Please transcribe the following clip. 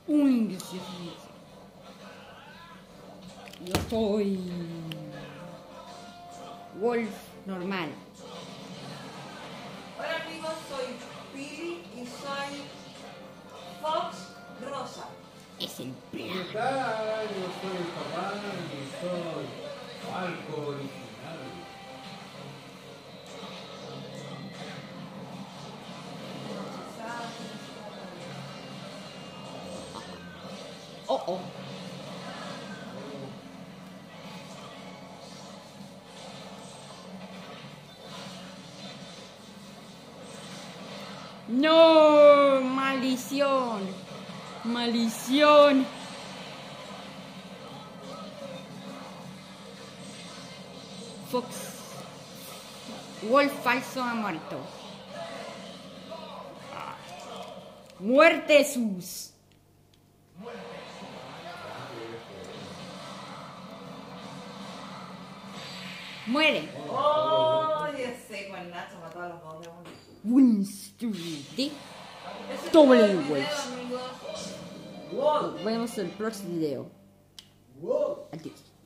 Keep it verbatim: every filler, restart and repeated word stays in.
Uy, Dios mío. Yo soy Wolf normal. Hola amigos, soy Pili y soy Fox Rosa. Es el ¿Qué plan. tal? Yo soy papá y soy Falco original. Oh, oh. No, maldición. Maldición. Fox. Wolf falso ha muerto. Muerte sus. Muere. Oh, ya sé cuál Nacho mató a los dos de uno. Winston de Ese doble fue el video, Wolf. amigos. ¡Wow! Nos vemos en el próximo video. ¡Wow! Adiós.